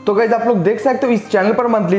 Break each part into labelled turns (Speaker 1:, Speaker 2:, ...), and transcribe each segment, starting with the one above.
Speaker 1: तो गाइज आप लोग देख सकते हो इस चैनल पर मंथली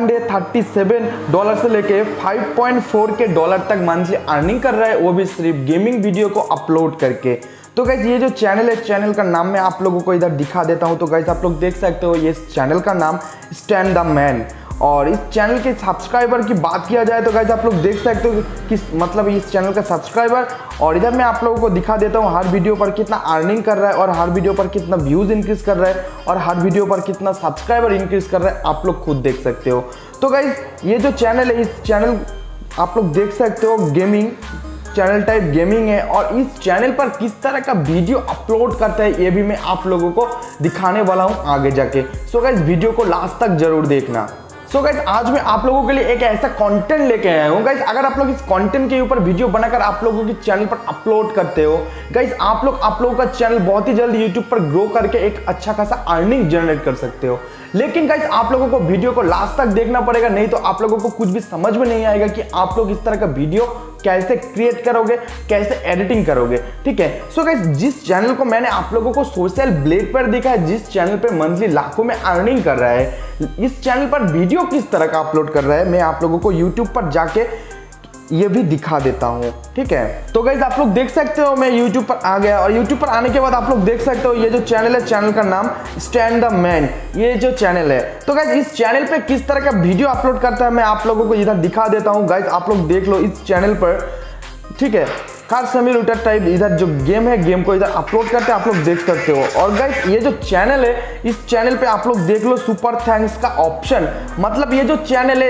Speaker 1: $337 से लेके 5.4 के डॉलर तक मंथली अर्निंग कर रहा है, वो भी सिर्फ गेमिंग वीडियो को अपलोड करके। तो गाइज ये जो चैनल है, चैनल का नाम मैं आप लोगों को इधर दिखा देता हूँ। तो गाइज आप लोग देख सकते हो ये चैनल का नाम स्टैंड द मैन। और इस चैनल के सब्सक्राइबर की बात किया जाए तो गाइज आप लोग देख सकते हो कि मतलब इस चैनल का सब्सक्राइबर, और इधर मैं आप लोगों को दिखा देता हूँ हर वीडियो पर कितना अर्निंग कर रहा है और हर वीडियो पर कितना व्यूज इंक्रीज कर रहा है और हर वीडियो पर कितना सब्सक्राइबर इंक्रीज कर रहा है, आप लोग खुद देख सकते हो। तो गाइज ये जो चैनल है, इस चैनल आप लोग देख सकते हो गेमिंग चैनल टाइप गेमिंग है, और इस चैनल पर किस तरह का वीडियो अपलोड करता है ये भी मैं आप लोगों को दिखाने वाला हूँ आगे जाके। सो गाइज वीडियो को लास्ट तक जरूर देखना। सो गाइज आज मैं आप लोगों के लिए एक ऐसा कंटेंट लेके आया हूँ। गाइज अगर आप लोग इस कंटेंट के ऊपर वीडियो बनाकर आप लोगों के चैनल पर अपलोड करते हो, गाइज आप लोगों का चैनल बहुत ही जल्द यूट्यूब पर ग्रो करके एक अच्छा खासा अर्निंग जनरेट कर सकते हो। लेकिन गाइज आप लोगों को वीडियो को लास्ट तक देखना पड़ेगा, नहीं तो आप लोगों को कुछ भी समझ में नहीं आएगा कि आप लोग इस तरह का वीडियो कैसे क्रिएट करोगे, कैसे एडिटिंग करोगे। ठीक है। सो गाइज जिस चैनल को मैंने आप लोगों को सोशल ब्लेड पर देखा है, जिस चैनल पे मंथली लाखों में अर्निंग कर रहा है, इस चैनल पर वीडियो किस तरह का अपलोड कर रहा है मैं आप लोगों को यूट्यूब पर जाके ये भी दिखा देता हूँ। ठीक है। तो गाइज आप लोग देख सकते हो मैं यूट्यूब पर आ गया, और यूट्यूब पर आने के बाद आप लोग देख सकते हो ये जो चैनल है, चैनल का नाम स्टैंड द मैन, ये जो चैनल है। तो गाइज इस चैनल पे किस तरह का वीडियो अपलोड करता है मैं आप लोगों को इधर दिखा देता हूँ। गाइज आप लोग देख लो इस चैनल पर, ठीक है, कार सिम्युलेटर टाइप इधर जो गेम है, गेम को इधर अपलोड करते हैं, आप लोग देख सकते हो। और गाइस ये जो चैनल है, इस चैनल पे आप लोग देख लो सुपर थैंक्स का ऑप्शन, मतलब ये जो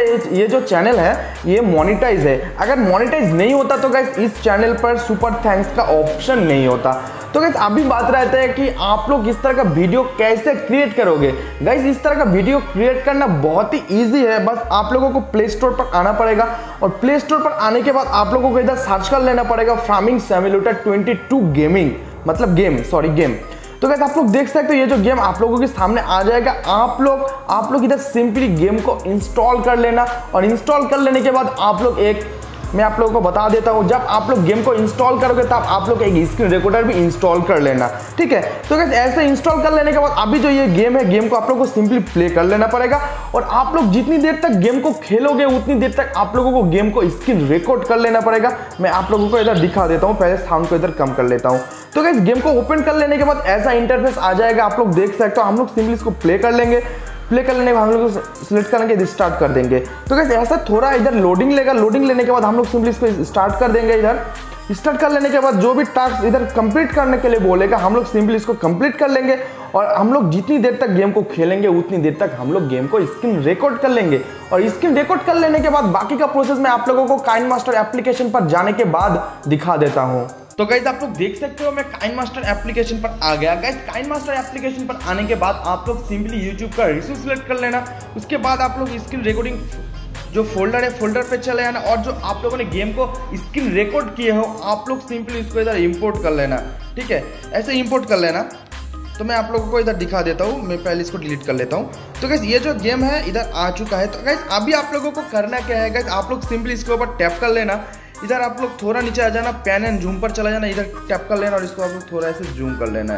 Speaker 1: चैनल है ये मोनेटाइज है। अगर मोनेटाइज नहीं होता तो गाइस इस चैनल पर सुपर थैंक्स का ऑप्शन नहीं होता। तो गाइस अभी बात रहता है कि आप लोग इस तरह का वीडियो कैसे क्रिएट करोगे। गाइस इस तरह का वीडियो क्रिएट करना बहुत ही इजी है, बस आप लोगों को प्ले स्टोर पर आना पड़ेगा, और प्ले स्टोर पर आने के बाद आप लोगों को इधर सर्च कर लेना पड़ेगा फार्मिंग सिम्युलेटर 22 गेमिंग, मतलब गेम। तो गाइस आप लोग देख सकते हो ये जो गेम आप लोगों के सामने आ जाएगा। आप लोग इधर सिंपली गेम को इंस्टॉल कर लेना, और इंस्टॉल कर लेने के बाद आप लोग मैं आप लोगों को बता देता हूं, जब आप लोग गेम को इंस्टॉल करोगे तब आप लोग एक स्क्रीन रिकॉर्डर भी इंस्टॉल कर लेना। ठीक है। तो गाइस ऐसे इंस्टॉल कर लेने के बाद अभी जो ये गेम है, गेम को आप लोग को सिंपली प्ले कर लेना पड़ेगा, और आप लोग जितनी देर तक गेम को खेलोगे उतनी देर तक आप लोगों को गेम को स्क्रीन रिकॉर्ड कर लेना पड़ेगा। मैं आप लोगों को इधर दिखा देता हूँ, पहले साउंड को इधर कम कर लेता हूँ। तो गाइस गेम को ओपन कर लेने के बाद ऐसा इंटरफेस आ जाएगा, आप लोग देख सकते हो। हम लोग सिंपली इसको प्ले कर लेंगे, प्ले कर लेने के बाद हम लोग सिलेक्ट करेंगे, स्टार्ट कर देंगे। तो गाइस ऐसा थोड़ा इधर लोडिंग लेगा, लोडिंग लेने के बाद हम लोग सिंपली इसको स्टार्ट कर देंगे। इधर स्टार्ट कर लेने के बाद जो भी टास्क इधर कंप्लीट करने के लिए बोलेगा हम लोग सिंपली इसको कंप्लीट कर लेंगे, और हम लोग जितनी देर तक गेम को खेलेंगे उतनी देर तक हम लोग गेम को स्क्रीन रिकॉर्ड कर लेंगे। और स्क्रीन रिकॉर्ड कर लेने के बाद बाकी का प्रोसेस मैं आप लोगों को काइनमास्टर एप्लीकेशन पर जाने के बाद दिखा देता हूँ। तो गाइस आप लोग देख सकते हो मैं काइनमास्टर एप्लीकेशन पर आ गया। गाइस काइनमास्टर एप्लीकेशन पर आने के बाद आप लोग सिंपली यूट्यूब का रिसोर्स सिलेक्ट कर लेना। उसके बाद आप लोग स्क्रीन रिकॉर्डिंग जो फोल्डर है, फोल्डर पे चले जाना, और जो आप लोगों ने गेम को स्क्रीन रिकॉर्ड किए हो आप लोग सिंपली इसको इधर इंपोर्ट कर लेना। ठीक है, ऐसे इंपोर्ट कर लेना। तो मैं आप लोगों को इधर दिखा देता हूँ, मैं पहले इसको डिलीट कर लेता हूँ। तो गाइस ये जो गेम है इधर आ चुका है। तो गाइस अभी आप लोगों को करना क्या है, गाइस आप लोग सिंपली इसके ऊपर टैप कर लेना। इधर आप लोग थोड़ा नीचे आ जाना, पैन एंड जूम पर चला जाना, इधर टैप कर लेना, और इसको आप लोग थोड़ा ऐसे जूम कर लेना।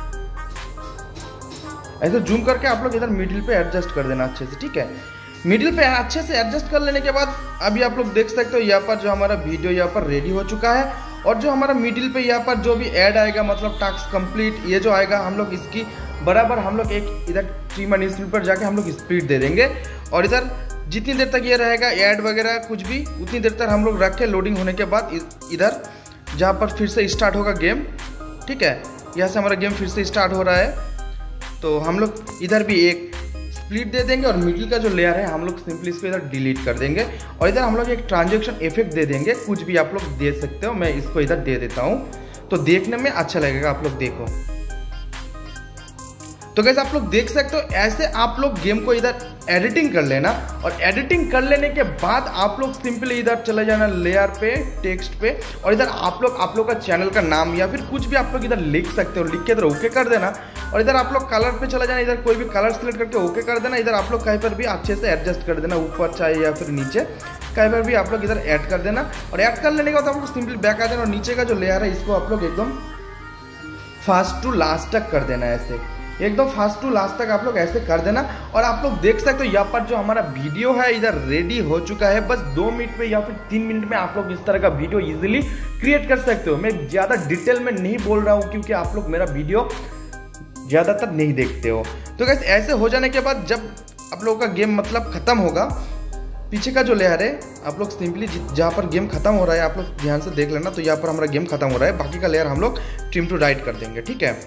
Speaker 1: ऐसे जूम करके आप लोग इधर मिडिल पे एडजस्ट कर देना अच्छे से। ठीक है, मिडिल पे अच्छे से एडजस्ट कर लेने के बाद अभी आप लोग देख सकते हो यहाँ पर जो हमारा वीडियो यहाँ पर रेडी हो चुका है, और जो हमारा मिडिल पे यहाँ पर जो भी ऐड आएगा, मतलब टास्क कंप्लीट ये जो आएगा, हम लोग इसकी बराबर हम लोग एक इधर ट्रिम एंड स्पीड पर जाके हम लोग स्पीड दे देंगे, और इधर जितनी देर तक ये रहेगा ऐड वगैरह कुछ भी उतनी देर तक हम लोग रख के लोडिंग होने के बाद इधर जहाँ पर फिर से स्टार्ट होगा गेम। ठीक है, यहाँ से हमारा गेम फिर से स्टार्ट हो रहा है। तो हम लोग इधर भी एक स्प्लिट दे देंगे, और मिडिल का जो लेयर है हम लोग सिंपली इसको इधर डिलीट कर देंगे, और इधर हम लोग एक ट्रांजेक्शन इफेक्ट दे देंगे। कुछ भी आप लोग दे सकते हो, मैं इसको इधर दे देता हूँ, तो देखने में अच्छा लगेगा। आप लोग देखो, तो गाइस आप लोग देख सकते हो ऐसे आप लोग गेम को इधर एडिटिंग कर लेना, और एडिटिंग कर लेने के बाद आप लोग सिंपली इधर चले जाना लेयर पे, टेक्स्ट पे, और इधर आप लोग का चैनल का नाम या फिर कुछ भी आप लोग इधर लिख सकते हो, लिख के इधर ओके कर देना। और इधर आप लोग कलर पे चले जाना, इधर कोई भी कलर सिलेक्ट करके ओके कर देना। इधर आप लोग कहीं पर भी अच्छे से एडजस्ट कर देना, ऊपर चाहे या फिर नीचे, कहीं पर भी आप लोग इधर ऐड कर देना। और ऐड कर लेने के बाद आप लोग सिंपली बैक आ देना, और नीचे का जो लेयर है इसको आप लोग एकदम फर्स्ट टू लास्ट तक कर देना ऐसे। एकदम फर्स्ट टू लास्ट तक आप लोग ऐसे कर देना। और आप लोग देख सकते हो यहाँ पर जो हमारा वीडियो है इधर रेडी हो चुका है। बस 2 मिनट में या फिर 3 मिनट में आप लोग इस तरह का वीडियो इजीली क्रिएट कर सकते हो। मैं ज़्यादा डिटेल में नहीं बोल रहा हूँ क्योंकि आप लोग मेरा वीडियो ज़्यादातर नहीं देखते हो। तो गाइस ऐसे हो जाने के बाद जब आप लोगों का गेम मतलब ख़त्म होगा, पीछे का जो लेयर है आप लोग सिंपली जहाँ पर गेम खत्म हो रहा है आप लोग ध्यान से देख लेना। तो यहाँ पर हमारा गेम खत्म हो रहा है, बाकी का लेयर हम लोग ट्रिम टू राइट कर देंगे। ठीक है,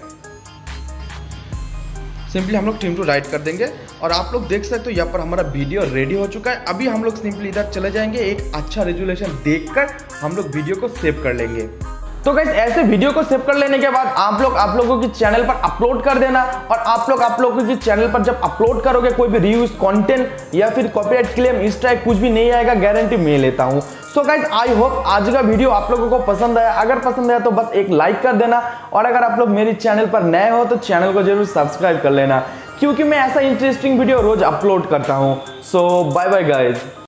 Speaker 1: सिंपली हम लोग ट्रिम टू राइट कर देंगे और आप लोग देख सकते हो यहाँ पर हमारा वीडियो रेडी हो चुका है। अभी हम लोग सिंपली इधर चले जाएंगे, एक अच्छा रेजोल्यूशन देखकर हम लोग वीडियो को सेव कर लेंगे। तो गाइस ऐसे वीडियो को सेव कर लेने के बाद आप लोगों की चैनल पर अपलोड कर देना। और आप लोगों की चैनल पर जब अपलोड करोगे कोई भी रीयूज कंटेंट या फिर कॉपीराइट क्लेम इस टाइप कुछ भी नहीं आएगा, गारंटी मैं लेता हूं। सो गाइस आई होप आज का वीडियो आप लोगों को पसंद आया। अगर पसंद आया तो बस एक लाइक कर देना और अगर आप लोग मेरी चैनल पर नए हो तो चैनल को जरूर सब्सक्राइब कर लेना क्योंकि मैं ऐसा इंटरेस्टिंग वीडियो रोज अपलोड करता हूं। So bye bye guys.